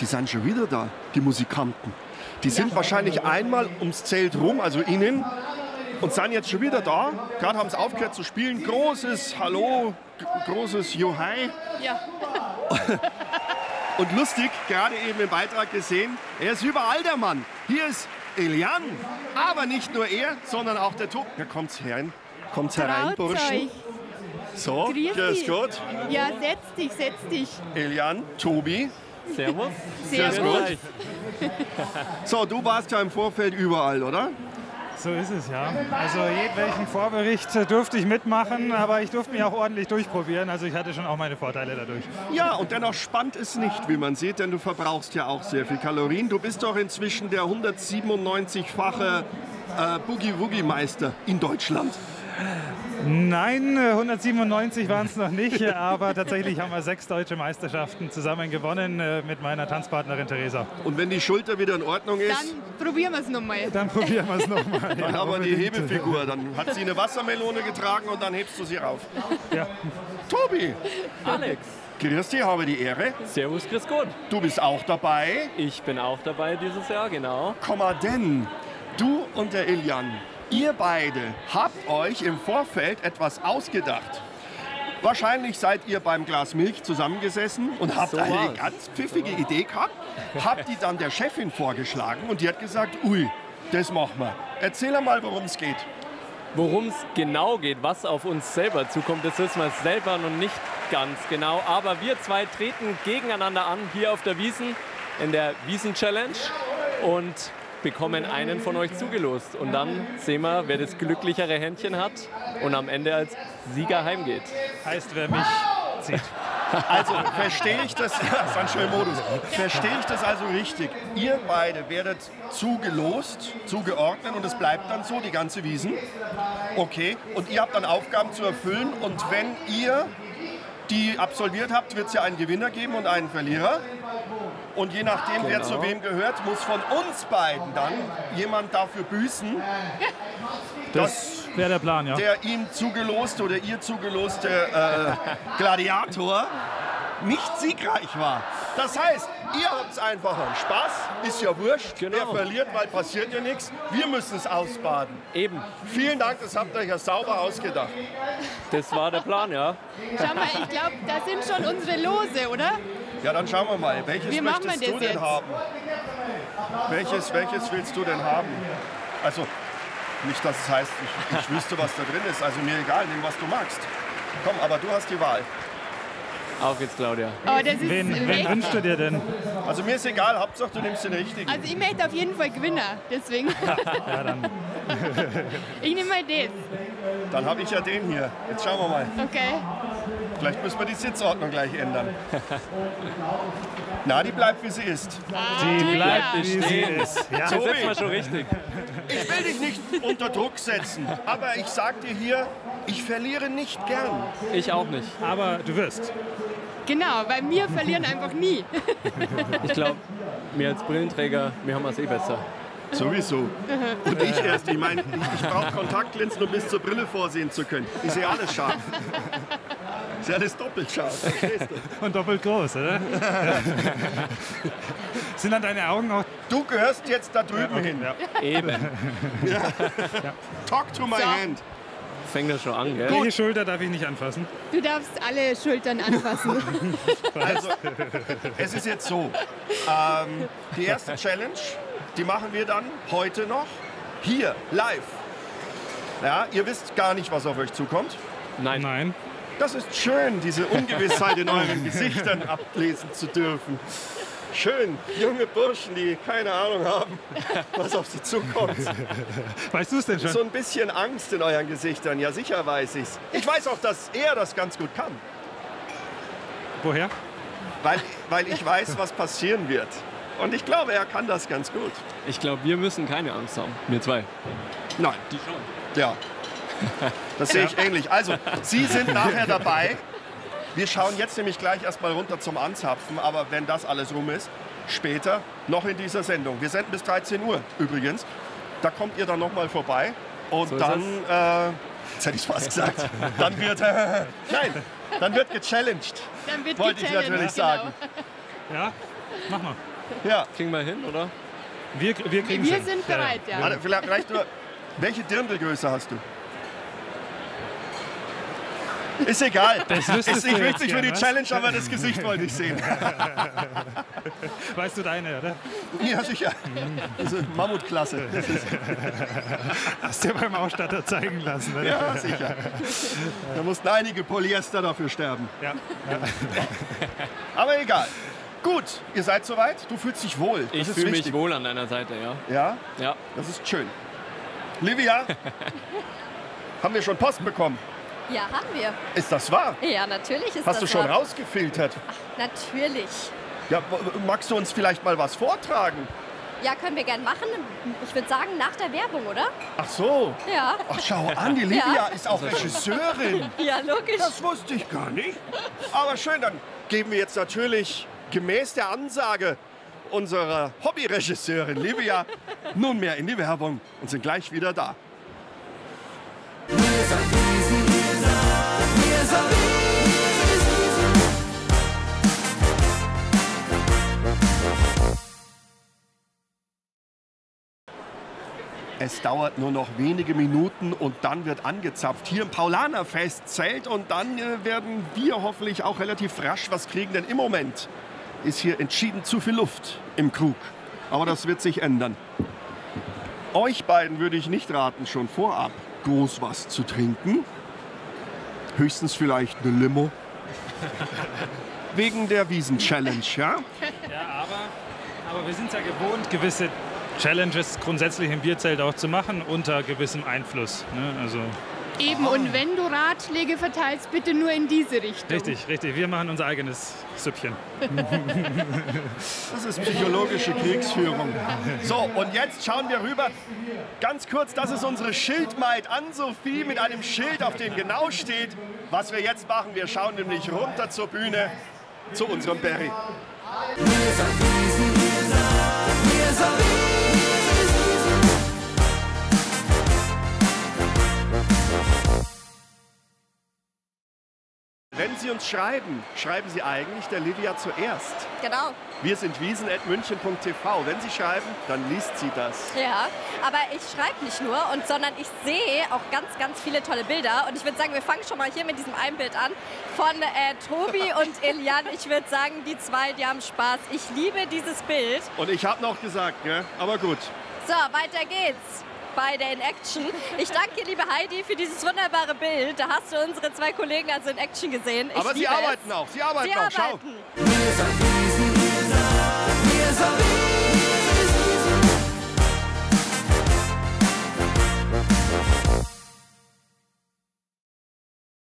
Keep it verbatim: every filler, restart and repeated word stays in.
sind schon wieder da, die Musikanten. Die sind wahrscheinlich einmal ums Zelt rum, also innen, und sind jetzt schon wieder da. Gerade haben sie aufgehört zu spielen. Großes Hallo, großes Johai. Ja. Und lustig, gerade eben im Beitrag gesehen, er ist überall der Mann. Hier ist Elian, aber nicht nur er, sondern auch der Tobi. Ja, kommt's herein, kommt's herein, Traut's Burschen. euch. So, Grüß grüß dich. Gott. Ja, setz dich, setz dich. Elian, Tobi. Servus. Sehr Grüß gut. Gott. So, du warst ja im Vorfeld überall, oder? So ist es, ja. Also jedwelchen Vorbericht äh, durfte ich mitmachen, aber ich durfte mich auch ordentlich durchprobieren. Also ich hatte schon auch meine Vorteile dadurch. Ja, und dennoch spannt es nicht, wie man sieht, denn du verbrauchst ja auch sehr viel Kalorien. Du bist doch inzwischen der hundertsiebenundneunzig-fache äh, Boogie-Woogie-Meister in Deutschland. Nein, äh, hundertsiebenundneunzig waren es noch nicht, äh, aber tatsächlich haben wir sechs deutsche Meisterschaften zusammen gewonnen äh, mit meiner Tanzpartnerin Theresa. Und wenn die Schulter wieder in Ordnung ist, Dann probieren wir es nochmal. Dann probieren wir es nochmal. dann haben wir die Hebefigur. Dann hat sie eine Wassermelone getragen und dann hebst du sie rauf. Ja. Tobi, Alex. grüß dich, habe die Ehre. Servus, grüß Gott. Du bist auch dabei. Ich bin auch dabei dieses Jahr, genau. Komm mal denn, du und der Elian, ihr beide habt euch im Vorfeld etwas ausgedacht. Wahrscheinlich seid ihr beim Glas Milch zusammengesessen und habt So eine war's. ganz pfiffige Idee gehabt, habt die dann der Chefin vorgeschlagen und die hat gesagt, ui, das machen wir. Erzähl mal, worum es geht. Worum es genau geht, was auf uns selber zukommt, das wissen wir selber noch nicht ganz genau. Aber wir zwei treten gegeneinander an hier auf der Wiesn in der Wiesn-Challenge und bekommen einen von euch zugelost. Und dann sehen wir, wer das glücklichere Händchen hat und am Ende als Sieger heimgeht. Heißt, wer mich zieht. Also verstehe ich das, das ist ein schöner Modus, verstehe ich das also richtig? Ihr beide werdet zugelost, zugeordnet und es bleibt dann so, die ganze Wiesn. Okay, und ihr habt dann Aufgaben zu erfüllen und wenn ihr die absolviert habt, wird es ja einen Gewinner geben und einen Verlierer. Und je nachdem, wer Genau. zu wem gehört, muss von uns beiden dann jemand dafür büßen, Das wäre der Plan, ja. der ihm zugeloste oder ihr zugeloste äh, Gladiator nicht siegreich war. Das heißt, ihr habt einfach einen Spaß, ist ja wurscht, Genau. wer verliert, weil passiert ja nichts. Wir müssen es ausbaden. Eben, Vielen Dank, das habt ihr euch ja sauber ausgedacht. das war der Plan, ja. Schau mal, ich glaube, da sind schon unsere Lose, oder? Ja, dann schauen wir mal, welches Wie machen möchtest wir du das denn jetzt? haben? Welches, welches willst du denn haben? Also, nicht, dass es heißt, ich, ich wüsste, was da drin ist. Also mir egal, nimm, was du magst. Komm, aber du hast die Wahl. Auf geht's, Claudia. Oh, das ist Wen, wen recht. wünschst du dir denn? Also mir ist egal, Hauptsache du nimmst den richtigen. Also ich möchte auf jeden Fall Gewinner, deswegen. Ja, dann. Ich nehme mal das. Dann habe ich ja den hier. Jetzt schauen wir mal. Okay. Vielleicht müssen wir die Sitzordnung gleich ändern. Na, die bleibt, wie sie ist. Die ja. bleibt, wie sie stehen. ist. Ja. Das setzen wir schon richtig. Ich will dich nicht unter Druck setzen, aber ich sag dir hier, ich verliere nicht gern. Ich auch nicht. Aber du wirst. Genau, weil wir verlieren einfach nie. Ich glaube, wir als Brillenträger, wir haben es eh besser. Sowieso. Und ich erst. Ich meine, ich, ich brauche Kontaktlinsen, um bis zur Brille vorsehen zu können. Ich sehe alles scharf. Ist ja alles doppelt scharf. Verstehst du? Und doppelt groß, oder? Sind dann deine Augen auch. Du gehörst jetzt da drüben Okay, hin. ja. Eben. Talk to my So. hand. Fängt das schon an, gell? Welche Schulter darf ich nicht anfassen? Du darfst alle Schultern anfassen. Also, es ist jetzt so. Ähm, die erste Challenge, die machen wir dann heute noch hier, live. Ja, ihr wisst gar nicht, was auf euch zukommt. Nein. Nein. Das ist schön, diese Ungewissheit in euren Gesichtern ablesen zu dürfen. Schön, junge Burschen, die keine Ahnung haben, was auf sie zukommt. Weißt du es denn schon? So ein bisschen Angst in euren Gesichtern, ja sicher weiß ich's. Ich weiß auch, dass er das ganz gut kann, Woher? weil, weil ich weiß, was passieren wird. Und ich glaube, er kann das ganz gut. Ich glaube, wir müssen keine Angst haben. Wir zwei. Nein, Die schon. ja, das sehe ich ähnlich. Also, Sie sind nachher dabei. Wir schauen jetzt nämlich gleich erstmal runter zum Anzapfen, aber wenn das alles rum ist, später noch in dieser Sendung. Wir senden bis dreizehn Uhr übrigens. Da kommt ihr dann noch mal vorbei und So ist dann, äh, jetzt hätte ich fast gesagt, dann wird, äh, nein, dann wird gechallenged, Dann wird wollte ich gechallenged, natürlich genau. sagen. Ja? Mach mal. Ja. Kriegen wir hin, oder? Wir, wir kriegen Wir sind bereit, ja. Warte, vielleicht, vielleicht nur, welche Dirndlgröße hast du? Ist egal. Das wüsstest Ist nicht du jetzt wichtig für die gern, was? Challenge, aber das Gesicht wollte ich sehen. Weißt du deine, oder? Ja, sicher. Das ist Mammutklasse. Das ist, Hast du dir beim Ausstatter zeigen lassen, oder? ja, sicher. Da mussten einige Polyester dafür sterben. Ja. Aber egal. Gut, ihr seid soweit. Du fühlst dich wohl. Das Ich ist fühle mich wichtig. wohl an deiner Seite, ja. Ja, Ja. das ist schön. Livia, haben wir schon Post bekommen? Ja, haben wir. Ist das wahr? Ja, natürlich ist Hast das du schon wahr. rausgefiltert? Natürlich. Ja, w- magst du uns vielleicht mal was vortragen? Ja, können wir gern machen. Ich würde sagen, nach der Werbung, oder? Ach so. Ja. Ach, schau an, die Livia Ja. ist auch Regisseurin. Ja, logisch. Das wusste ich gar nicht. Aber schön, dann geben wir jetzt natürlich gemäß der Ansage unserer Hobbyregisseurin Livia nunmehr in die Werbung und sind gleich wieder da. Es dauert nur noch wenige Minuten und dann wird angezapft. Hier im Paulanerfestzelt und dann äh, werden wir hoffentlich auch relativ rasch was kriegen, denn im Moment ist hier entschieden zu viel Luft im Krug. Aber das wird sich ändern. Euch beiden würde ich nicht raten, schon vorab groß was zu trinken. Höchstens vielleicht eine Limo. Wegen der Wiesen-Challenge, ja? Ja, aber, aber wir sind ja gewohnt, gewisse Challenges grundsätzlich im Bierzelt auch zu machen, unter gewissem Einfluss. Ne? Also, Eben, und wenn du Ratschläge verteilst, bitte nur in diese Richtung. richtig, richtig. Wir machen unser eigenes Süppchen. Das ist psychologische Kriegsführung. So, und jetzt schauen wir rüber. Ganz kurz, das ist unsere Schildmaid Ann-Sophie mit einem Schild, auf dem genau steht, was wir jetzt machen. Wir schauen nämlich runter zur Bühne, zu unserem Barry. Wenn Sie uns schreiben, schreiben Sie eigentlich der Livia zuerst. Genau. Wir sind wiesen at münchen punkt t v. Wenn Sie schreiben, dann liest sie das. Ja, aber ich schreibe nicht nur, und, sondern ich sehe auch ganz, ganz viele tolle Bilder. Und ich würde sagen, wir fangen schon mal hier mit diesem einen Bild an von äh, Tobi und Elian. Ich würde sagen, die zwei, die haben Spaß. Ich liebe dieses Bild. Und ich habe noch gesagt, gell? Aber gut. So, weiter geht's. Beide in Action. Ich danke, liebe Heidi, für dieses wunderbare Bild. Da hast du unsere zwei Kollegen also in Action gesehen. Ich Aber sie liebe arbeiten es. auch. Sie arbeiten Sie auch. Schau. arbeiten.